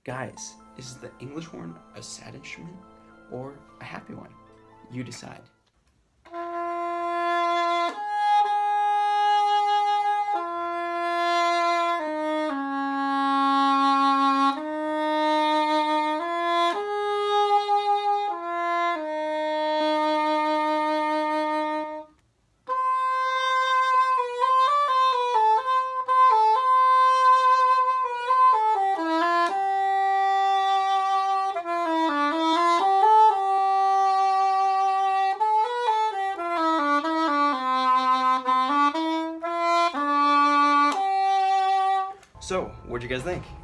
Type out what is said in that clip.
Guys, is the English horn a sad instrument or a happy one? You decide. So, what'd you guys think?